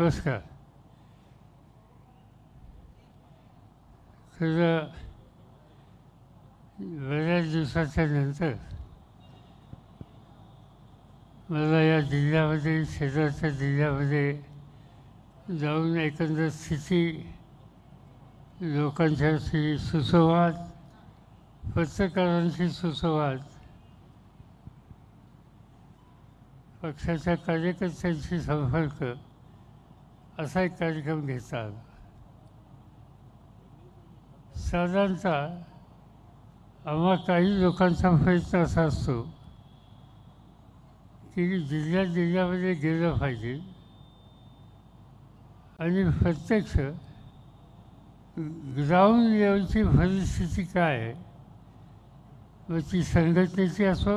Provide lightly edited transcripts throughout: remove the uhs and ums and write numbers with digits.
नमस्कार. खरं बऱ्याच दिवसाच्या नंतर मला या जिल्ह्यामध्ये, शेजारच्या जिल्ह्यामध्ये जाऊन एकंदर स्थिती, लोकांच्याशी सुसंवाद, पत्रकारांशी सुसंवाद, पक्षाच्या कार्यकर्त्यांशी संपर्क असा एक कार्यक्रम घेता आला. साधारणतः आम्हा काही लोकांचा प्रयत्न असा असतो की जिल्ह्यामध्ये गेलं पाहिजे आणि प्रत्यक्ष ग्राउंड लेवलची परिस्थिती काय आहे, मग ती संघटनेची असो,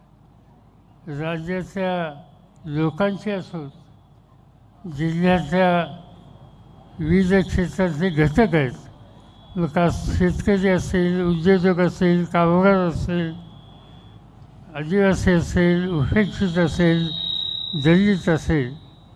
राज्याच्या लोकांची असो, जिल्ह्याच्या विविध क्षेत्रातले घटक आहेत, मग का शेतकरी असेल, उद्योजक असेल, कामगार असेल, आदिवासी असेल, उपेक्षित असेल, दलित असेल,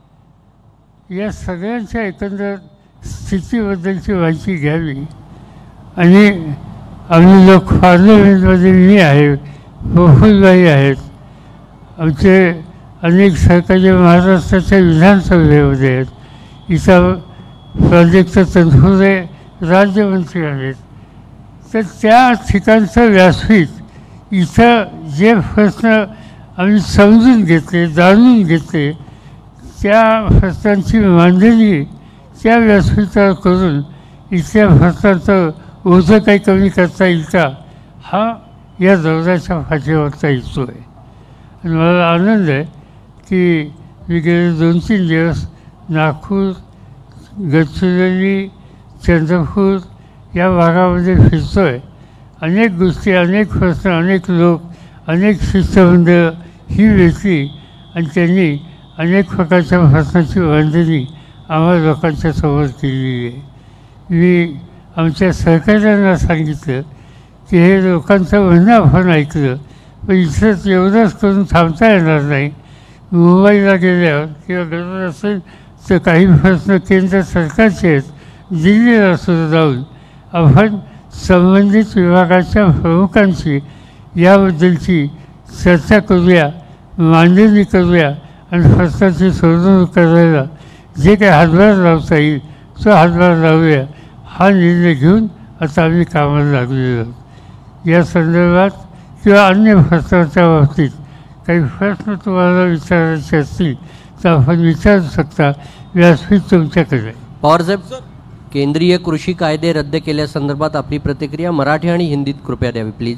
या सगळ्यांच्या एकंदर स्थितीबद्दलची माहिती घ्यावी. आणि आम्ही लोक पार्लमेंटमध्ये मी आहे, प्रफुल्लबाई आहेत, आमचे अनेक सहकारी महाराष्ट्राच्या विधानसभेमध्ये आहेत, इथं प्रोजेक्ट तनपुरे राज्यमंत्री आहेत. तर त्या ठिकाणचं व्यासपीठ इथं जे प्रश्न आम्ही समजून घेतले, जाणून घेतले, त्या प्रश्नांची मांडणी त्या व्यासपीठावर करून इथल्या प्रश्नांचं ओझं काही कमी करता येईल का, हा या दौऱ्याच्या पाठीमागचा हेतू आहे. आणि मला आनंद आहे की मी गेले 2-3 दिवस नागपूर, गडचिरोली, चंद्रपूर या भागामध्ये फिरतो आहे. अनेक गोष्टी, अनेक प्रश्न, अनेक लोक, अनेक शिष्टमंडळ ही भेटली आणि त्यांनी अनेक प्रकारच्या प्रश्नाची मांडणी आम्हा लोकांच्या समोर केलेली आहे. मी आमच्या सहकार्यांना सांगितलं की हे लोकांचं म्हणणं आपण ऐकलं, पण इथंच एवढंच करून थांबता येणार नाही. मुंबईला गेल्यावर किंवा गरज असेल तर काही प्रश्न केंद्र सरकारचे आहेत, दिल्लीला सुद्धा जाऊन आपण संबंधित विभागाच्या प्रमुखांशी याबद्दलची चर्चा करूया, मांडणी करूया आणि प्रश्नाची सोडवणूक करायला जे काही हातभार लावता येईल तो हातभार लावूया, हा निर्णय घेऊन आता आम्ही कामाला लागलेलो आहोत. या संदर्भात किंवा अन्य प्रश्नाच्या बाबतीत काही प्रश्न तुम्हाला विचारायचे असतील तर आपण विचारू शकता. व्यासपीठ तुमच्याकडे आहे. पवारसाहेब, केंद्रीय कृषी कायदे रद्द केल्यासंदर्भात आपली प्रतिक्रिया मराठी आणि हिंदीत कृपया द्यावी प्लीज.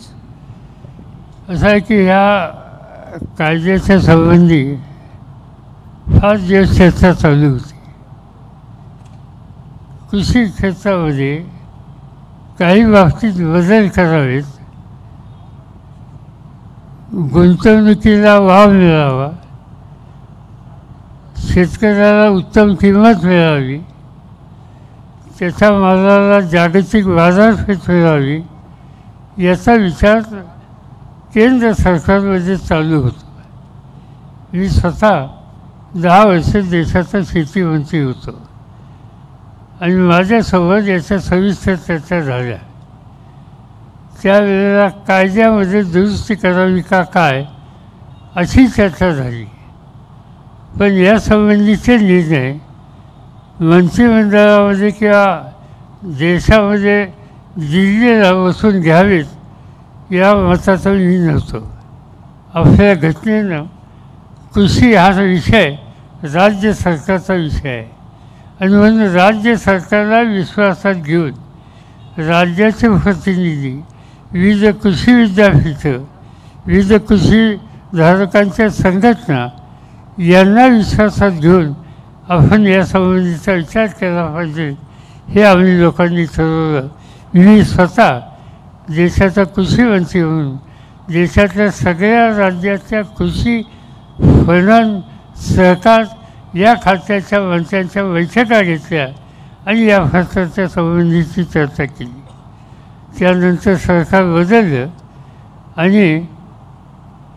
असं आहे की ह्या कायद्याच्या संबंधी फार दिवस चर्चा चालू होती. कृषी क्षेत्रामध्ये काही बाबतीत बदल करावेत, गुंतवणुकीला वाव मिळावा, शेतकऱ्याला उत्तम किंमत मिळावी, त्याच्या मालाला जागतिक बाजारपेठ मिळावी, याचा विचार केंद्र सरकारमध्ये चालू होतो. मी स्वतः 10 वर्षे देशाचा शेतीमंत्री होतो आणि माझ्यासोबत याच्या सविस्तर चर्चा झाल्या. त्यावेळेला कायद्यामध्ये दुरुस्ती करावी का काय अशी चर्चा झाली, पण यासंबंधीचे निर्णय मंत्रिमंडळामध्ये किंवा देशामध्ये दिल्लीला बसून घ्यावेत या मताचा मी नव्हतो. आपल्या घटनेनं कृषी हा विषय राज्य सरकारचा विषय आहे आणि म्हणून राज्य सरकारला विश्वासात घेऊन राज्याचे प्रतिनिधी, विविध कृषी विद्यापीठं, विविध कृषी धारकांच्या संघटना यांना विश्वासात घेऊन आपण यासंबंधीचा विचार केला पाहिजे, हे आम्ही लोकांनी ठरवलं. मी स्वतः देशाचा कृषीमंत्री म्हणून देशातल्या सगळ्या राज्याच्या कृषी पणन, सहकार या खात्याच्या मंत्र्यांच्या बैठका घेतल्या आणि या प्रश्नाच्या संबंधीची चर्चा केली. त्यानंतर सरकार बदललं आणि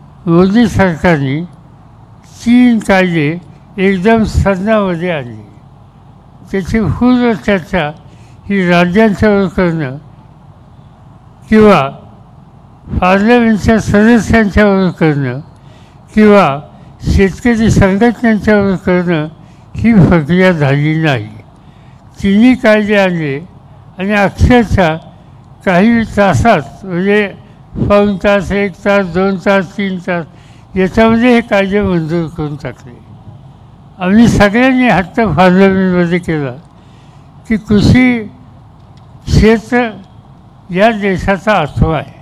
मोदी सरकारने 3 कायदे एकदम सदनामध्ये आणले. त्याची पूर्ण चर्चा ही राज्यांच्यावर करणं किंवा पार्लमेंटच्या सदस्यांच्यावर करणं किंवा शेतकरी संघटनांच्यावर करणं ही प्रक्रिया झाली नाही. तिन्ही कायदे आणले आणि अक्षरशः काही तासात म्हणजे पाऊण तास, 1 तास, 2 तास, 3 तास याच्यामध्ये हे कायदे मंजूर करून टाकले. आम्ही सगळ्यांनी हट्ट पार्लमेंटमध्ये केला की कृषी क्षेत्र या देशाचा आत्मा आहे.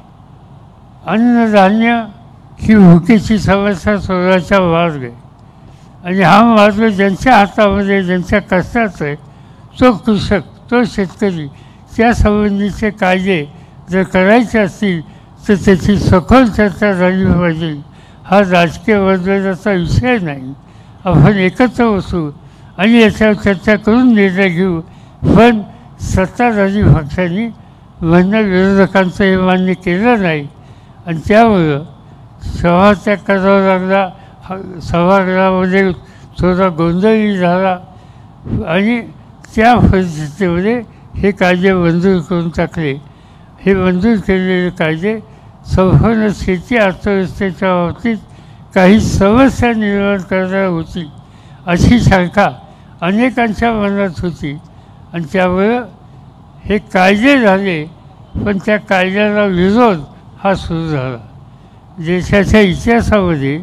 अन्नधान्य ही भुकेची समस्या सोडवायचा मार्ग आहे आणि हा मार्ग ज्यांच्या हातामध्ये ज्यांच्या कष्टाचा आहे तो कृषक, तो शेतकरी. त्यासंबंधीचे कायदे जर करायचे असतील तर त्याची सखोल चर्चा झाली पाहिजे. हा राजकीय वर्गाचा विषय नाही. आपण एकत्र बसू आणि याच्यावर चर्चा करून निर्णय घेऊ. पण सत्ताधारी पक्षांनी म्हणणं विरोधकांचं हे मान्य केलं नाही आणि त्यामुळं सभात्याग करावा लागला. सभागृहामध्ये थोडा गोंधळही झाला आणि त्या परिस्थितीमध्ये हे कायदे मंजूर करून टाकले. हे मंजूर केलेले कायदे संपूर्ण शेती अर्थव्यवस्थेच्या बाबतीत काही समस्या निर्माण करणार होती अशी शंका अनेकांच्या मनात होती आणि त्यामुळं हे कायदे झाले. पण त्या कायद्याला विरोध हा सुरू झाला. देशाच्या इतिहासामध्ये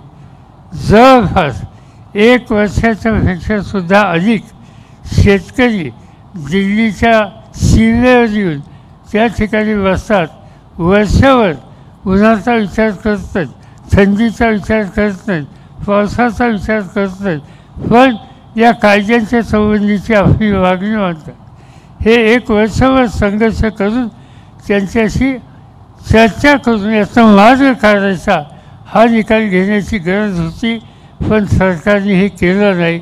जवळपास 1 वर्षाच्या पेक्षासुद्धा अधिक शेतकरी दिल्लीच्या सीमेवर येऊन त्या ठिकाणी बसतात. वर्षभर उन्हाचा विचार करत नाहीत, थंडीचा विचार करत नाहीत, पावसाचा विचार करत नाहीत, पण या कायद्यांच्या संबंधीची आपली मागणी मानतात. हे 1 वर्षभर संघर्ष करून त्यांच्याशी चर्चा करून याचा मार्ग काढायचा हा निकाल घेण्याची गरज होती. पण सरकारने हे केलं नाही.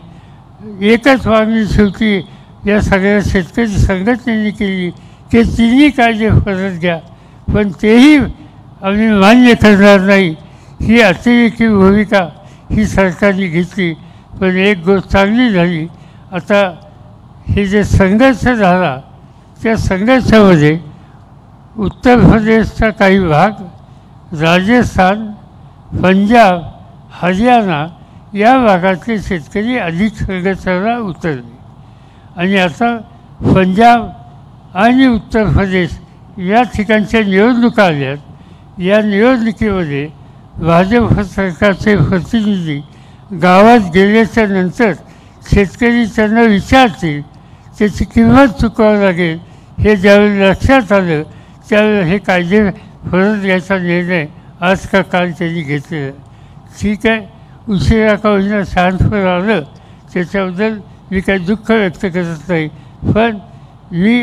एकच मागणी शेवटी या सगळ्या शेतकरी संघटनेने केली की तिन्ही कायदे परत घ्या. पण तेही आम्ही मान्य करणार नाही ही अतिरेकी भूमिका ही सरकारने घेतली. पण एक गोष्ट चांगली झाली. आता हे जे संघर्ष झाला त्या संघर्षामध्ये उत्तर प्रदेशचा काही भाग, राजस्थान, पंजाब, हरियाणा या भागातले शेतकरी अधिक संघर्षाला उतरले आणि आता पंजाब आणि उत्तर प्रदेश या ठिकाणच्या निवडणुका आल्यात. या निवडणुकीमध्ये भाजप सरकारचे प्रतिनिधी गावात गेल्याच्या नंतर शेतकरी त्यांना विचारतील, त्याची किंमत चुकवावी लागेल. हे ज्यावेळी लक्षात आलं त्यावेळी हे कायदे परत घ्यायचा निर्णय आज का काल त्यांनी घेतलेला. ठीक आहे, उशिरा का होईना शांतपण आलं त्याच्याबद्दल मी काही दुःख व्यक्त करत नाही. पण मी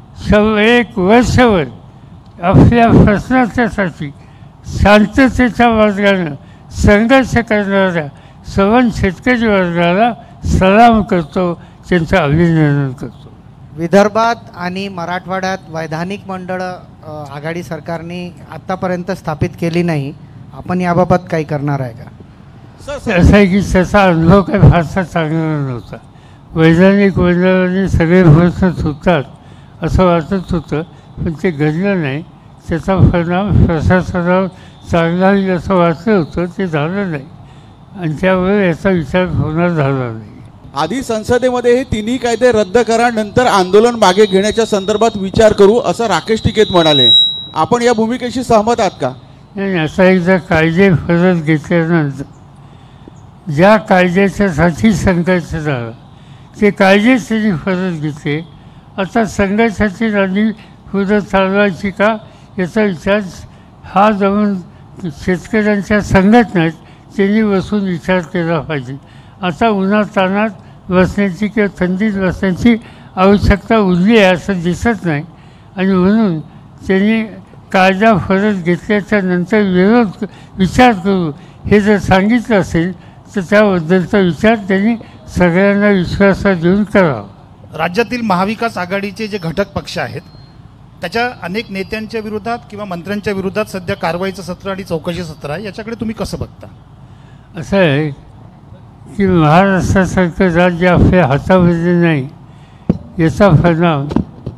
1 वर्षभर आपल्या प्रश्नाच्यासाठी शांततेच्या मार्गानं संघर्ष करणाऱ्या सवन शेतकरी वर्गाला सलाम करतो, त्यांचं अभिनंदन करतो. विदर्भात आणि मराठवाड्यात वैधानिक मंडळं आघाडी सरकारने आत्तापर्यंत स्थापित केली नाही. आपण याबाबत काही करणार आहे का? असं आहे की त्याचा अनुभव काही फारसा चांगला नव्हता. वैधानिक मंडळाने सगळे प्रश्न सुटतात असं वाटत होतं, पण ते घडलं नाही. त्याचा परिणाम प्रशासनावर चांगला होईल असं वाटलं होतं, ते झालं नाही आणि त्यामुळे याचा विचार होणार झाला नाही. आधी संसदेमध्ये हे तिन्ही कायदे रद्द करा, नंतर आंदोलन मागे घेण्याच्या संदर्भात विचार करू असं राकेश टिकेत म्हणाले. आपण या भूमिकेशी सहमत आहात का? नाही, असा एकदा कायदे परत घेतल्यानंतर ज्या कायद्याच्यासाठी संघर्ष झाला ते कायदेच त्यांनी परत घेतले. आता संघर्षाची नाणी पुढं चालवायची का याचा विचार हा जाऊन शेतकऱ्यांच्या संघटनेत त्यांनी बसून विचार केला पाहिजे. आता उन्हातान्हात बसण्याची किंवा थंडीत बसण्याची आवश्यकता उरली आहे असं दिसत नाही आणि म्हणून त्यांनी कायदा परत घेतल्याच्या नंतर विचार करू हे जर सांगितलं असेल तर त्याबद्दलचा विचार त्यांनी सगळ्यांना विश्वासात घेऊन करावा. राज्यातील महाविकास आघाडीचे जे घटक पक्ष आहेत त्याच्या अनेक नेत्यांच्या विरोधात किंवा मंत्र्यांच्या विरोधात सध्या कारवाईचं सत्र आणि चौकशी सत्र आहे, याच्याकडे तुम्ही कसं बघता? असं आहे की महाराष्ट्रासारखं राज्य आपल्या हातामध्ये नाही. याचा परिणाम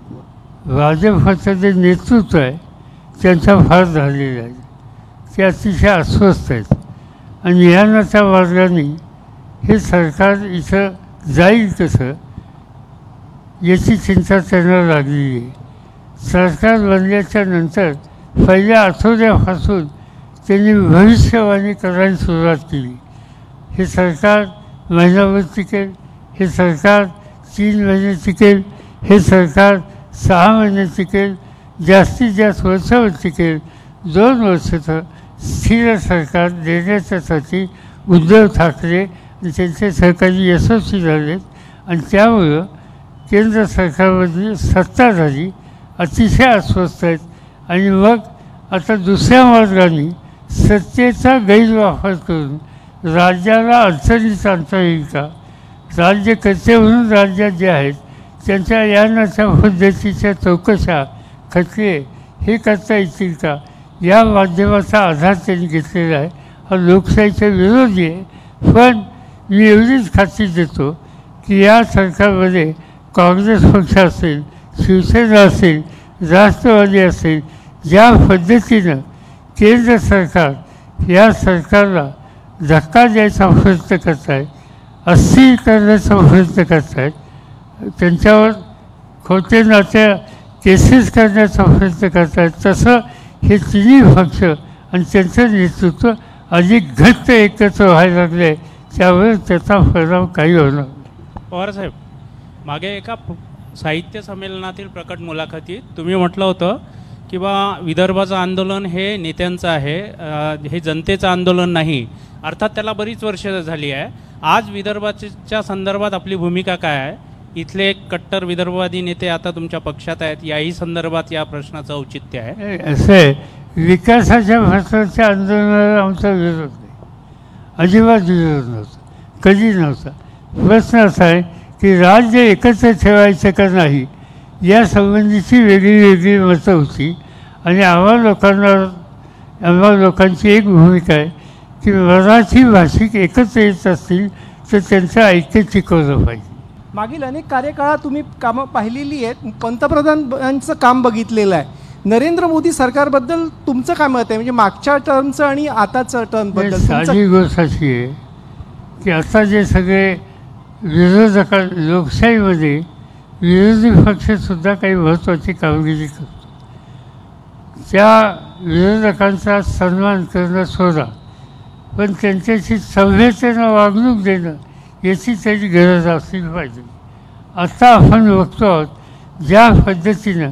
भाजपचं जे नेतृत्व आहे त्यांचा फार झालेला आहे. ते अतिशय अस्वस्थ आहेत आणि ह्या मार्गाने हे सरकार इथं जाईल कसं याची चिंता त्यांना लागलेली आहे. सरकार बनल्याच्या नंतर पहिल्या आठवड्यापासून त्यांनी भविष्यवाणी करायला सुरुवात केली. हे सरकार महिनाभर टिकेल, हे सरकार 3 महिने टिकेल, हे सरकार 6 महिने टिकेल, जास्तीत जास्त वर्षावर टिकेल. 2 वर्षाचं स्थिर सरकार देण्याच्यासाठी उद्धव ठाकरे आणि त्यांचे सहकारी यशस्वी झालेत आणि त्यामुळं केंद्र सरकारमधली सत्ताधारी अतिशय अस्वस्थ आहेत. आणि मग आता दुसऱ्या मार्गाने सत्तेचा गैरवापर करून राज्याला अडचणीत आणता येईल का? राज्यकर्ते म्हणून राज्यात जे आहेत त्यांच्या यानाच्या पद्धतीच्या चौकशा खटले हे करता येतील का? या माध्यमाचा आधार त्यांनी घेतलेला आहे. हा लोकशाहीच्या विरोधी आहे. पण मी एवढीच खात्री देतो की या सरकारमध्ये काँग्रेस पक्ष असेल, शिवसेना असेल, राष्ट्रवादी असेल, ज्या पद्धतीनं केंद्र सरकार या सरकारला धक्का द्यायचा प्रयत्न करत आहे, अस्थिर करण्याचा प्रयत्न करत आहेत, त्यांच्यावर खोटे नात्या केसेस करण्याचा प्रयत्न करत आहेत, तसं हे तिन्ही पक्ष आणि त्यांचं नेतृत्व अधिक घट्ट एकत्र व्हायला लागले. त्यामुळे त्याचा परिणाम काही होणार नाही. पवारसाहेब, मागे एका साहित्य संमेलनातील प्रकट मुलाखतीत तुम्ही म्हटलं होतं की बा विदर्भाचं आंदोलन हे नेत्यांचं आहे, हे जनतेचं आंदोलन नाही. अर्थात त्याला बरीच वर्ष झाली आहे. आज विदर्भाच्या संदर्भात आपली भूमिका काय आहे? इथले कट्टर विदर्भवादी नेते आता तुमच्या पक्षात आहेत, याही संदर्भात या प्रश्नाचं औचित्य आहे. असं आहे, विकासाच्या भाषणाच्या आंदोलनाला आमचा विरोध नाही, अजिबात विरोध नव्हता, कधी नव्हता. प्रश्न असा आहे की राज्य एकत्र ठेवायचं का नाही या संबंधीची वेगळी वेगळी मतं होती. आणि आम्हा लोकांची एक भूमिका आहे की मराठी भाषिक एकत्र येत असतील तर त्यांचं ऐक्य टिकवलं पाहिजे. मागील अनेक कार्यकाळात तुम्ही कामं पाहिलेली आहेत, पंतप्रधानांचं काम बघितलेलं आहे. नरेंद्र मोदी सरकारबद्दल तुमचं काय मत आहे? म्हणजे मागच्या टर्मचं आणि आताचं टर्मबद्दल. साधी गोष्ट अशी आहे की आता जे सगळे लोकशाहीमध्ये विरोधी पक्षसुद्धा काही महत्त्वाची कामगिरी करतो. त्या विरोधकांचा सन्मान करणं सोडा, पण त्यांच्याशी सभ्यतेनं वागणूक देणं याची त्याची गरज असली पाहिजे. आता आपण बघतो आहोत ज्या पद्धतीनं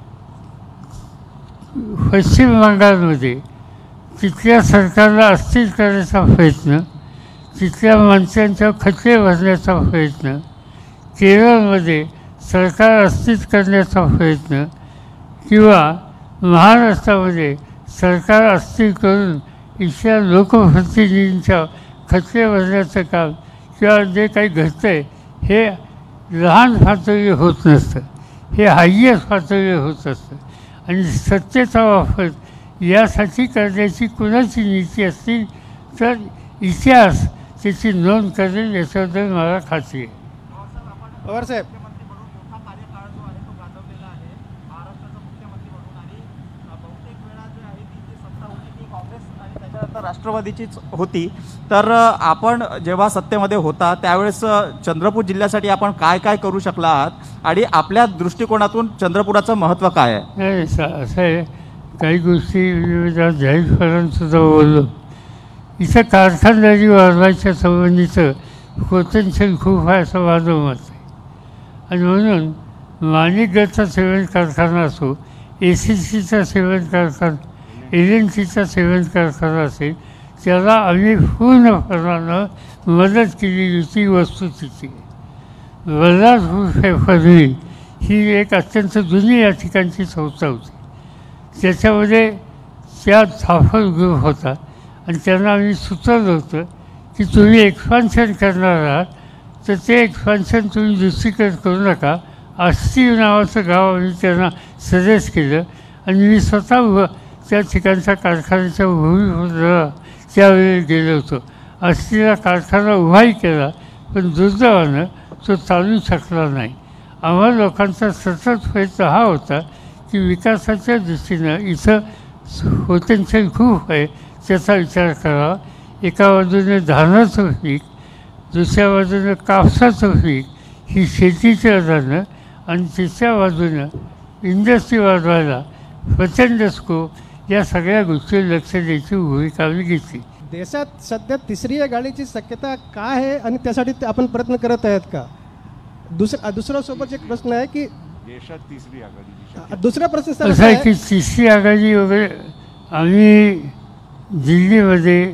पश्चिम बंगालमध्ये तिथल्या सरकारला अस्थिर करण्याचा प्रयत्न, तिथल्या माणसांच्या खटले भरण्याचा प्रयत्न, केरळमध्ये सरकार अस्थिर करण्याचा प्रयत्न, किंवा महाराष्ट्रामध्ये सरकार अस्थिर करून इथल्या लोकप्रतिनिधींच्या खटले भरण्याचं काम किंवा जे काही घडतं आहे हे लहान पातळी होत नसतं, हे हायएस्ट पातळी होत असतं. आणि सत्तेचा वापर यासाठी करण्याची कुणाची नीती असतील तर इतिहास त्याची नोंद करेल याच्याबद्दल मला खात्री आहे. पवारसाहेब, राष्ट्रवादीचीच होती. तर आपण जेव्हा सत्तेमध्ये होता त्यावेळेस चंद्रपूर जिल्ह्यासाठी आपण काय काय करू शकला आहात आणि आपल्या दृष्टिकोनातून चंद्रपुराचं महत्त्व काय आहे? नाही, असं आहे, काही गोष्टी जाहीरपणासुद्धा बोललो. इथं कारखानदारी वाढवायच्या संबंधीचं पोटेन्शियल खूप आहे असं माझं मत आहे. आणि म्हणून माणिकगडचा सिमेंट कारखाना असो, ACCचा सिमेंट कारखाना, LNTचा सिमेंट कारखाना असेल, त्याला आम्ही पूर्ण प्रमाणात मदत केली होती. वस्तुस्थिती बल्लारपूर पेपरमिल ही एक अत्यंत जुनी या ठिकाणची संस्था होती. त्याच्यामध्ये त्या थाफर ग्रुप होता आणि त्यांना आम्ही सुचवलं होतं की तुम्ही एक्सपान्शन करणार आहात तर ते एक्सपान्शन तुम्ही दुसरीकडे करू नका. आष्टी नावाचं गाव आम्ही त्यांना सजेस्ट केलं आणि मी स्वतः त्या ठिकाणच्या कारखान्याच्या भूमिपुत्राला त्यावेळी गेलो होतो. आष्टीला कारखाना उभाही केला पण दुर्दैवानं तो चालू शकला नाही. आम्हा लोकांचा सतत प्रयत्न हा होता की विकासाच्या दृष्टीनं इथं पोटेन्शियल खूप आहे त्याचा विचार करावा. एका बाजूने धानाचं पीक, दुसऱ्या बाजूनं कापसाचं पीक ही शेतीची अदानं आणि तिसऱ्या बाजूनं इंडस्ट्री वाढवायला प्रचंड स्कोप, या सगळ्या गोष्टी लक्ष द्यायची भूमिका आम्ही घेतली. देशात सध्या तिसरी आघाडीची शक्यता काय आहे आणि त्यासाठी आपण प्रयत्न करत आहेत का? दुसरा सोबत एक प्रश्न आहे की देशात तिसरी आघाडी, दुसरा प्रश्न असं आहे की तिसरी आघाडी वगैरे आम्ही दिल्लीमध्ये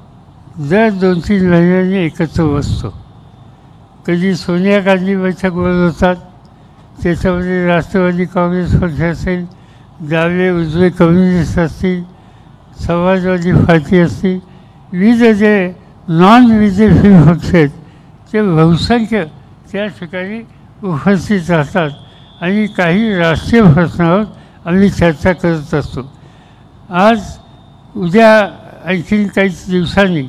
दर 2-3 महिन्यांनी एकत्र बसतो. कधी सोनिया गांधी बैठक बोलवतात, त्याच्यामध्ये राष्ट्रवादी काँग्रेस पक्ष असेल, डावे उजवे कम्युनिस्ट असतील, समाजवादी पार्टी असतील, विविध जे नॉन बीजेपी पक्ष आहेत ते बहुसंख्य त्या ठिकाणी उपस्थित राहतात आणि काही राष्ट्रीय प्रश्नावर आम्ही चर्चा करत असतो. आज उद्या आणखीन काही दिवसांनी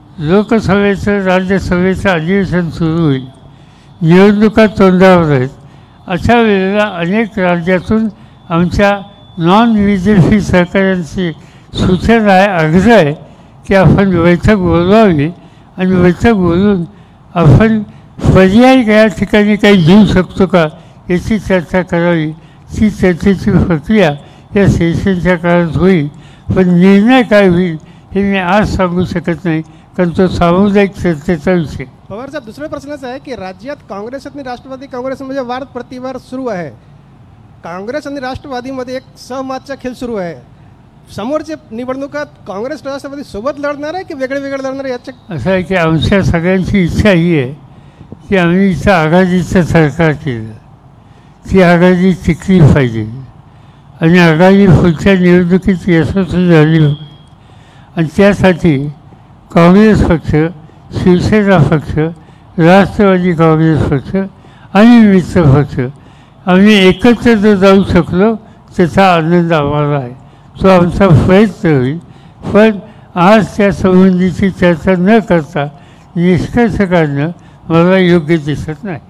लोकसभेचं राज्यसभेचं अधिवेशन सुरू होईल. निवडणुका तोंडावर आहेत. अशा वेळेला अनेक राज्यातून आमच्या नॉन बीजेपी सहकाऱ्यांची सूचना आहे, आग्रह आहे की आपण बैठक बोलवावी आणि बैठक बोलून आपण पर्याय या ठिकाणी काही देऊ शकतो का याची चर्चा करावी. ती चर्चेची प्रक्रिया या सेशनच्या काळात होईल, पण निर्णय काय होईल हे मी आज सांगू शकत नाही, कारण तो सामुदायिक चर्चेचा विषय. पवार साहेब, दुसरा प्रश्नच आहे की राज्यात काँग्रेस आणि राष्ट्रवादी काँग्रेसमध्ये वाद प्रतिवाद सुरू आहे. काँग्रेस आणि राष्ट्रवादीमध्ये एक सहमतचा खेळ सुरू आहे. समोरच्या निवडणुकात काँग्रेस राष्ट्रवादी सोबत लढणार आहे की वेगळे वेगळे लढणार आहे याच्या? असं आहे की आमच्या सगळ्यांची इच्छा ही आहे की आम्ही इथं आघाडीचं सरकार केलं, ती आघाडी टिकली पाहिजे आणि आघाडी पुढच्या निवडणुकीत यशस्वी झाली पाहिजे. आणि त्यासाठी काँग्रेस पक्ष, शिवसेना पक्ष, राष्ट्रवादी काँग्रेस पक्ष आणि मित्र पक्ष आम्ही एकत्र जर जाऊ शकलो त्याचा आनंद आम्हाला आहे. तो आमचा प्रयत्न होईल, पण आज त्या संबंधीची चर्चा न करता निष्कर्ष काढणं मला योग्य दिसत नाही.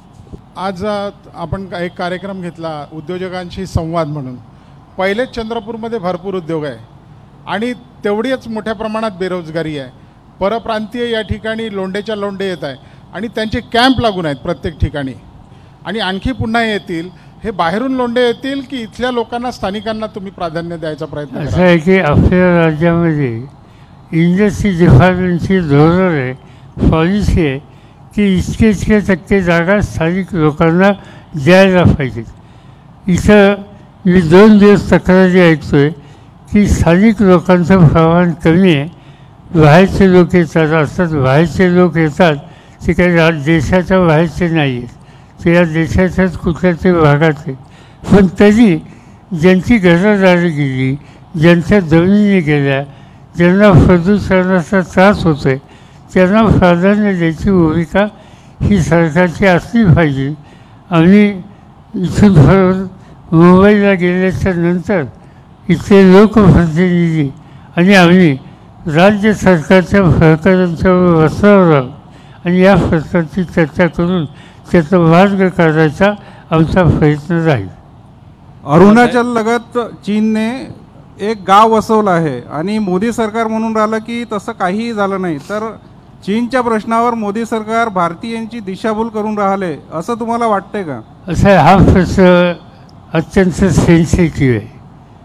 आज आपण एक कार्यक्रम घेतला उद्योजकांशी संवाद म्हणून. पहिलेच चंद्रपूरमध्ये भरपूर उद्योग आहे आणि तेवढीच मोठ्या प्रमाणात बेरोजगारी आहे. परप्रांतीय या ठिकाणी लोंढेच्या लोंढे येत आहे आणि त्यांचे कॅम्प लागून आहेत प्रत्येक ठिकाणी आणि आणखी पुन्हा येतील. हे बाहेरून लोंढे येतील की इथल्या लोकांना, स्थानिकांना तुम्ही प्राधान्य द्यायचा प्रयत्न असं आहे की आपल्या राज्यामध्ये इंडस्ट्री डिपार्टमेंटची धोरण आहे, पॉलिसी आहे की इतके टक्के जागा स्थानिक लोकांना द्यायला पाहिजेत. इथं मी 2 दिवस तक्रारी ऐकतो आहे की स्थानिक लोकांचं प्रमाण कमी आहे. बाहेरचे लोक येतात असतात, बाहेरचे लोक येतात ते काही देशाच्या बाहेरचे नाही आहेत, ते या देशाच्याच कुठल्या तरी भागात आहे. पण तरी ज्यांची घरदारी गेली, ज्यांच्या जमिनी गेल्या, ज्यांना प्रदूषणाचा त्रास होतो आहे त्यांना प्राधान्य द्यायची भूमिका ही सरकारची असली पाहिजे. आम्ही इथून मुंबईला गेल्याच्या नंतर इथले लोकप्रतिनिधी आणि आम्ही राज्य सरकारच्या सहकाऱ्यांच्या बसल्यावर आहोत आणि या प्रश्नाची चर्चा करून त्याचा मार्ग काढायचा आमचा प्रयत्न राहील. अरुणाचल लगत चीनने एक गाव वसवलं आहे आणि मोदी सरकार म्हणून राहिलं की तसं काहीही झालं नाही. तर चीनच्या प्रश्नावर मोदी सरकार भारतीयांची दिशाभूल करून राहिले असं तुम्हाला वाटतंय का? असं आहे, हा प्रश्न अत्यंत सेन्सिटिव्ह आहे.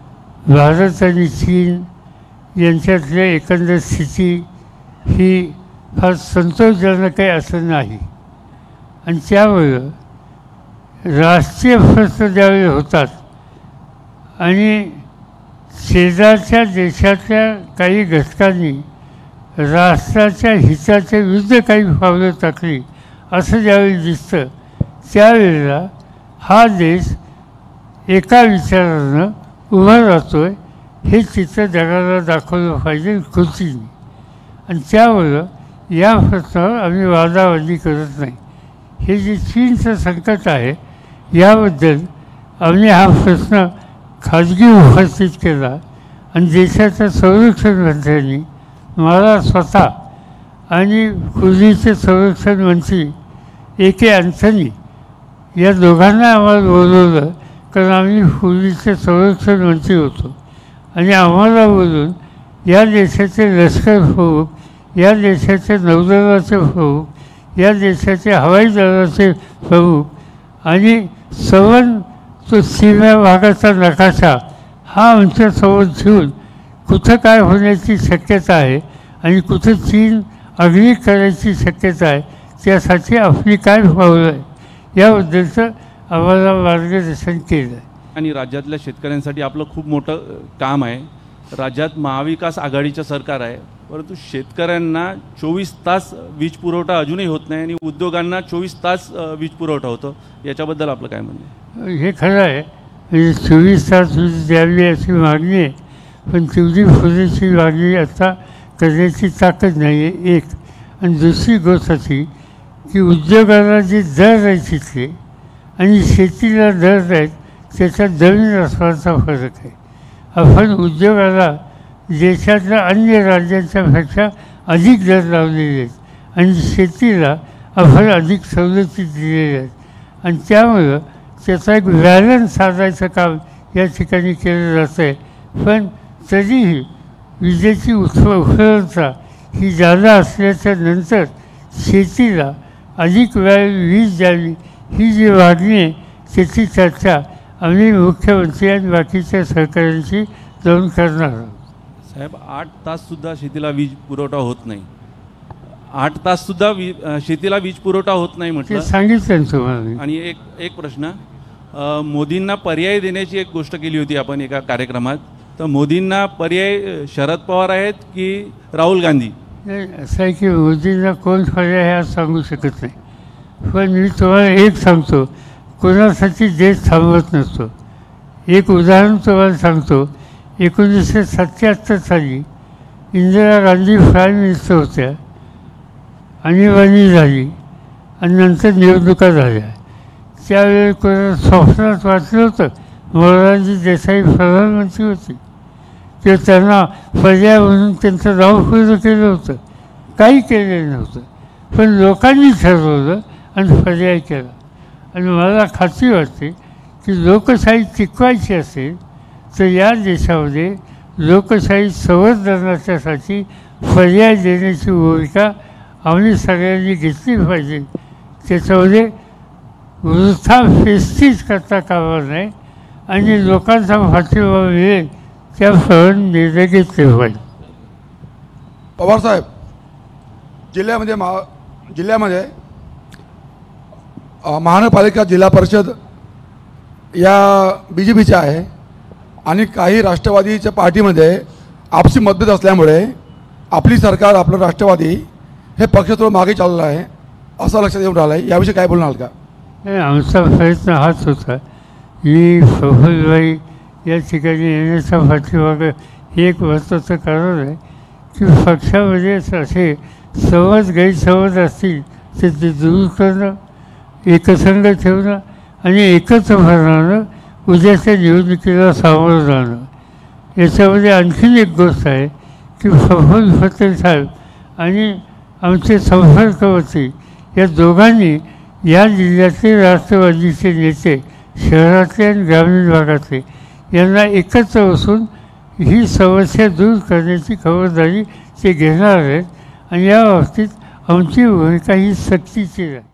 भारत आणि चीन यांच्यातल्या एकंदर स्थिती ही फार संतोषजनक आहे असं नाही. आणि त्यामुळं राष्ट्रीय प्रश्न ज्यावेळी होतात आणि शेजारच्या देशातल्या काही घटकांनी राष्ट्राच्या हिताच्या विरुद्ध काही पावलं टाकली असं ज्यावेळी दिसतं त्यावेळेला हा देश एका विचारानं उभा राहतो आहे हे चित्र जगाला दाखवलं पाहिजे कृतीने. आणि त्यामुळं या प्रश्नावर आम्ही वादावादी करत नाही. हे जे चीनचं संकट आहे याबद्दल आम्ही हा प्रश्न खाजगी उपस्थित केला आणि देशाच्या संरक्षण मंत्र्यांनी मला स्वतः आणि पूर्वीचे संरक्षण मंत्री ए के अँथनी या दोघांना आम्हाला बोलवलं कारण आम्ही पूर्वीचे संरक्षण मंत्री होतो आणि आम्हाला बोलून या देशाचे लष्कर प्रमुख, या देशाचे नौदलाचे प्रमुख, या देशाचे हवाई दलाचे प्रमुख आणि सवन तो सीमा भागाचा नकाशा हा आमच्यासमोर ठेवून कुठं काय होण्याची शक्यता आहे आणि कुठं चीन आगळीक करायची शक्यता आहे त्यासाठी आपली काय पावलं आहे याबद्दलचं आम्हाला मार्गदर्शन केलं. आणि राज्यातल्या शेतकऱ्यांसाठी आपलं खूप मोठं काम आहे. राज्यात महाविकास आघाडीचं सरकार आहे, परंतु शेतकऱ्यांना 24 तास वीज पुरवठा अजूनही होत नाही आणि उद्योगांना 24 तास वीज पुरवठा होतो. याच्याबद्दल आपलं काय म्हणणं आहे? हे खरं आहे, म्हणजे 24 तास वीज द्यावी अशी मागणी आहे, पण तेवढी पुरेशी मागणी आता करण्याची ताकद नाही आहे एक. आणि दुसरी गोष्ट अशी की उद्योगाला जे दर आहे तिथले आणि शेतीला दर आहेत त्याच्यात जमीन आसमानाचा फरक आहे. आपण उद्योगाला देशातल्या अन्य राज्यांच्यापेक्षा अधिक दर लावलेले आहेत आणि शेतीला आपण अधिक सवलती दिलेल्या आहेत आणि त्यामुळं त्याचा एक बॅलन्स साधायचं काम या ठिकाणी केलं जातं आहे. पण तरीही विजेची उपलब्धता ही जादा असल्याच्या नंतर शेतीला अधिक वेळ वीज द्यावी ही जी मागणी आहे त्याची चर्चा आम्ही मुख्यमंत्री आणि बाकीच्या सहकाऱ्यांशी जाऊन करणार आहोत. साहेब, 8 ताससुद्धा शेतीला वीज पुरवठा होत नाही. 8 ताससुद्धा शेतीला वीज पुरवठा होत नाही म्हटलं, सांगितलं तुम्हाला. आणि एक प्रश्न, मोदींना पर्याय देण्याची एक गोष्ट केली होती आपण एका कार्यक्रमात, तर मोदींना पर्याय शरद पवार आहेत की राहुल गांधी? असं आहे की मोदींना कोण पर्याय हे आज सांगू शकत नाही, पण मी तुम्हाला एक सांगतो, कोणासाठी देश थांबवत नसतो. एक उदाहरण तुम्हाला सांगतो. 1977 साली इंदिरा गांधी प्राईम मिनिस्टर होत्या, आणीबाणी झाली आणि नंतर निवडणुका झाल्या. त्यावेळी कोणाला स्वप्नात वाचलं होतं मोरारजी देसाई प्रधानमंत्री होते किंवा त्यांना पर्याय म्हणून त्यांचं नाव पूर्ण केलं होतं? काही केलेलं नव्हतं, पण लोकांनी ठरवलं आणि पर्याय केला. आणि मला खात्री वाटते की लोकशाही टिकवायची असेल तर या देशामध्ये लोकशाही संवर्धनाच्यासाठी पर्याय देण्याची भूमिका आम्ही सगळ्यांनी घेतली पाहिजे. त्याच्यामध्ये वृथा फेस्टीज करता कामा नये आणि लोकांचा पाठिंबा मिळेल त्याप्रमाणे निर्णय घेतले पाहिजे. पवारसाहेब, जिल्ह्यामध्ये महानगरपालिका जिल्हा परिषद या BJPच्या आहे आणि काही राष्ट्रवादीच्या पार्टीमध्ये आपसी मतभेद असल्यामुळे आपली सरकार, आपलं राष्ट्रवादी हे पक्ष थोडं मागे चाललं आहे असं लक्षात येऊन राहिलं आहे. याविषयी काय बोलणार का? नाही, आमचा प्रयत्न हाच होता. मी प्रफुल्लभाई या ठिकाणी येण्याचा पाठीमागं हे एक महत्त्वाचं कारण आहे की पक्षामध्ये असे समज गैरसमज असतील तर ते दूर करणं, एकसंघ ठेवणं आणि एकत्र भरणारं उद्याच्या निवडणुकीला सामोरं जाणं. याच्यामध्ये आणखीन एक गोष्ट आहे की प्रफुल्ल पटेल साहेब आणि आमचे संपर्कवर्ती या दोघांनी या जिल्ह्यातले राष्ट्रवादीचे नेते, शहरातले आणि ग्रामीण भागातले, यांना एकत्र बसून ही समस्या दूर करण्याची खबरदारी ते घेणार आहेत आणि या बाबतीत आमची भूमिका ही सक्तीची आहे.